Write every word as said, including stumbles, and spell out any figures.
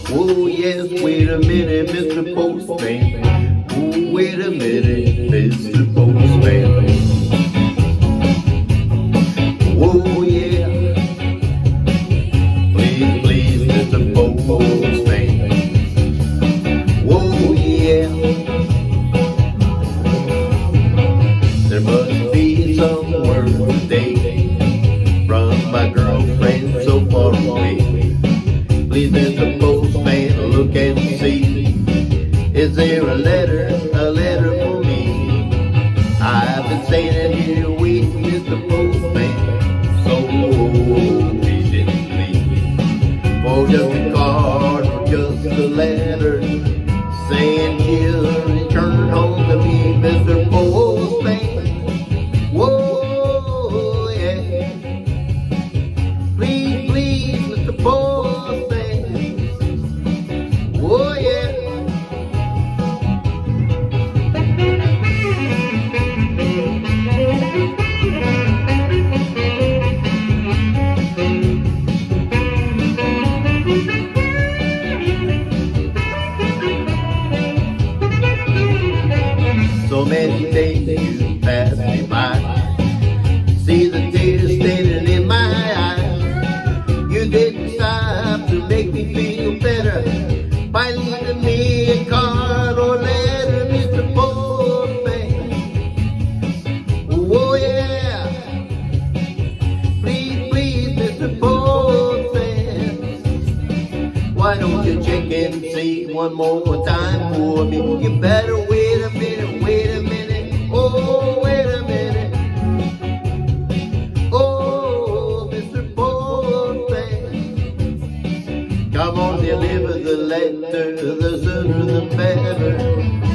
Oh yes, wait a minute, Mister Postman. Oh, wait a minute, Mister Postman. Oh yeah, please, please, Mister Postman. Oh yeah, there must be some word today from my girlfriend so far away. Please, Mister Postman, look and see. Is there a letter, a letter for me? I've been standing here waiting, Mister Postman, so patiently, for just a card or just a letter saying he'll return home to me, Mister Postman. Whoa, yeah. Please, please, Mister Postman. Whoa, yeah. So many days you pass me by, see the tears standing in my eyes. You didn't stop to make me feel better by leaving me a card or letter, Mister Postman. Oh yeah, please, please, Mister Postman. Why don't you check and see one more time for me? You better wait a minute, wait a minute, oh, wait a minute. Oh, Mister Postman, come on, deliver the letter, the sooner the better.